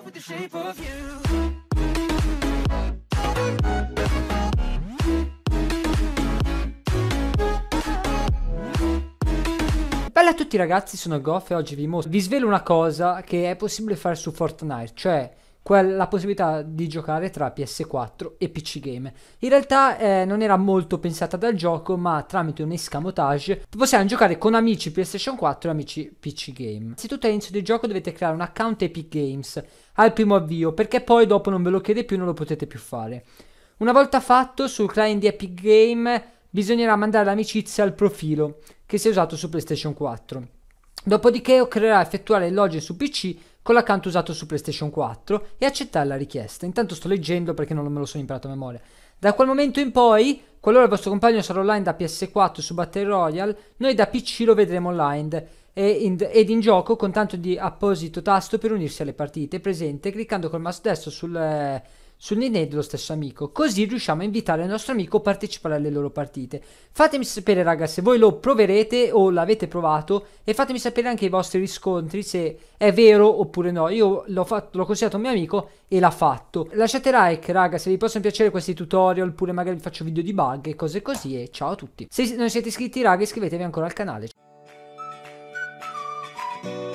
Bella a tutti ragazzi, sono Goff e oggi vi svelo una cosa che è possibile fare su Fortnite, cioè la possibilità di giocare tra PS4 e PC Game. In realtà non era molto pensata dal gioco, ma tramite un escamotage possiamo giocare con amici PlayStation 4 e amici PC Game. Innanzitutto all'inizio del gioco dovete creare un account Epic Games al primo avvio, perché poi dopo non ve lo chiede più, non lo potete più fare. Una volta fatto, sul client di Epic Game bisognerà mandare l'amicizia al profilo che si è usato su PlayStation 4. Dopodiché occorrerà effettuare il login su PC con l'account usato su PlayStation 4 e accettare la richiesta. Intanto sto leggendo perché non me lo sono imparato a memoria. Da quel momento in poi, qualora il vostro compagno sarà online da PS4 su Battle Royale, noi da PC lo vedremo online ed in gioco con tanto di apposito tasto per unirsi alle partite presente cliccando col mouse destro sul nickname dello stesso amico, così riusciamo a invitare il nostro amico a partecipare alle loro partite. Fatemi sapere raga se voi lo proverete o l'avete provato e fatemi sapere anche i vostri riscontri se è vero oppure no. Io l'ho consigliato a un mio amico e l'ha fatto. Lasciate like raga se vi possono piacere questi tutorial, oppure magari vi faccio video di bug e cose così, e ciao a tutti. Se non siete iscritti raga iscrivetevi ancora al canale.